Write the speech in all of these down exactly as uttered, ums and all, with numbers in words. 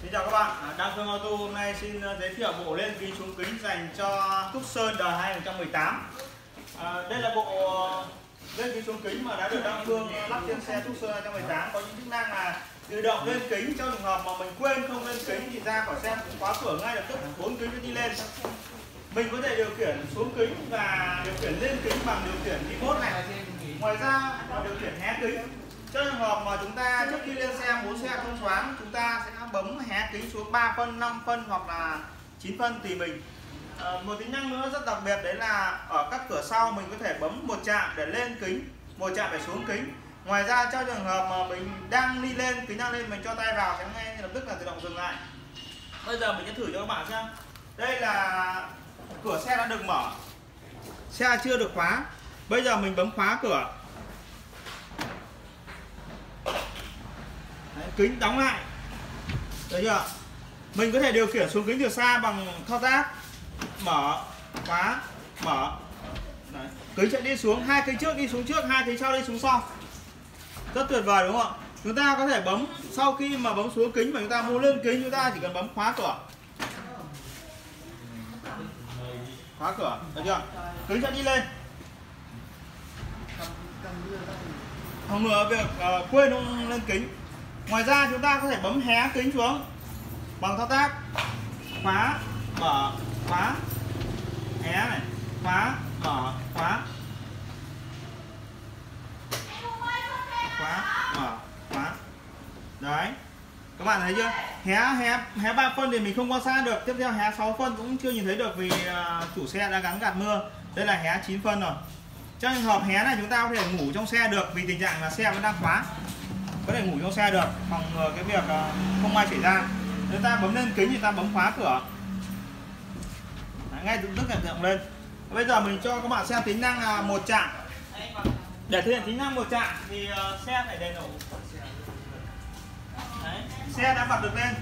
Xin chào các bạn, Đăng Phương Auto hôm nay xin giới thiệu bộ lên kính xuống kính dành cho Tucson đời hai nghìn không trăm mười tám. à, Đây là bộ lên kính xuống kính mà đã được Đăng Phương lắp trên xe Tucson hai nghìn không trăm mười tám. Có những chức năng là tự động lên kính trong trường hợp mà mình quên không lên kính thì ra khỏi xe cũng khóa cửa ngay lập tức, bốn kính sẽ đi lên. Mình có thể điều khiển xuống kính và điều khiển lên kính bằng điều khiển remote này. Ngoài ra điều khiển hé kính. Trong trường hợp mà chúng ta trước khi lên xe muốn xe thông thoáng, chúng ta sẽ bấm hé kính xuống ba phân, năm phân hoặc là chín phân tùy mình. à, Một tính năng nữa rất đặc biệt đấy là ở các cửa sau mình có thể bấm một chạm để lên kính, một chạm để xuống kính. Ngoài ra trong trường hợp mà mình đang đi lên, kính đang lên, mình cho tay vào sẽ ngay lập tức là tự động dừng lại. Bây giờ mình sẽ thử cho các bạn xem. Đây là cửa xe đã được mở, xe chưa được khóa. Bây giờ mình bấm khóa cửa, đấy, kính đóng lại. Được chưa? Mình có thể điều khiển xuống kính từ xa bằng thao tác mở, khóa, mở. Đấy. Kính sẽ đi xuống, hai kính trước đi xuống trước, hai kính sau đi xuống sau. Rất tuyệt vời đúng không ạ? Chúng ta có thể bấm, sau khi mà bấm xuống kính mà chúng ta muốn lên kính, chúng ta chỉ cần bấm khóa cửa. Khóa cửa, được chưa? Kính sẽ đi lên. Phòng ngừa việc uh, quên không lên kính. Ngoài ra chúng ta có thể bấm hé kính xuống bằng thao tác khóa, mở, khóa, hé này, khóa, mở, khóa, khóa, mở, khóa. Đấy, các bạn thấy chưa? Hé hé hé ba phân thì mình không quan sát được. Tiếp theo hé sáu phân cũng chưa nhìn thấy được vì uh, chủ xe đã gắn gạt mưa. Đây là hé chín phân rồi. Trong trường hợp hé này chúng ta có thể ngủ trong xe được vì tình trạng là xe vẫn đang khóa. Có thể ngủ trong xe được, phòng ngừa cái việc uh, không ai xảy ra. Nếu ta bấm lên kính thì ta bấm khóa cửa. Đấy, ngay tự tức là tự động lên. Bây giờ mình cho các bạn xem tính năng là một chạm. Để thực hiện tính năng một chạm thì uh, xe phải đầy đủ. Đấy, xe đã bật được lên.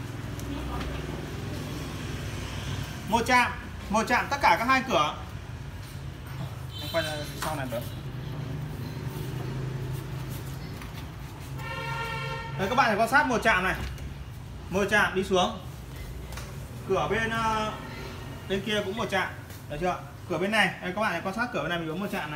Một chạm, một chạm tất cả các hai cửa. Em quay ra sau này bấm. Đấy, các bạn phải quan sát một chạm này, một chạm đi xuống. Cửa bên uh, bên kia cũng một chạm, được chưa? Cửa bên này, đây, các bạn hãy quan sát cửa bên này, mình bấm một chạm này,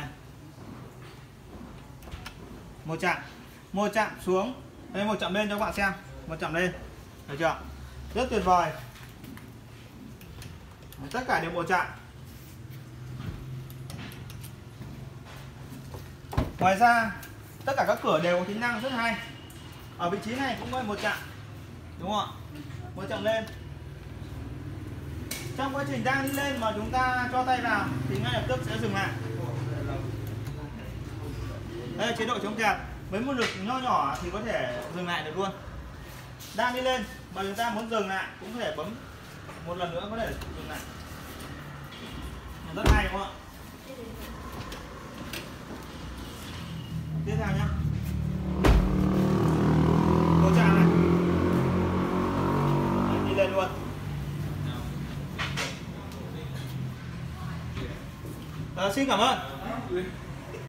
một chạm, một chạm xuống, đây một chạm lên cho các bạn xem, một chạm lên, được chưa? Rất tuyệt vời. Tất cả đều một chạm. Ngoài ra tất cả các cửa đều có tính năng rất hay. Ở vị trí này cũng có một chạm, đúng không ạ? Một chạm lên. Trong quá trình đang đi lên mà chúng ta cho tay vào thì ngay lập tức sẽ dừng lại. Đây là chế độ chống trượt. Với một lực nho nhỏ thì có thể dừng lại được luôn. Đang đi lên mà chúng ta muốn dừng lại cũng có thể bấm một lần nữa, có thể dừng lại. Rất hay đúng không ạ? Tiếp theo nhé, một chạm này. Đấy, đi lên luôn. À, xin cảm ơn.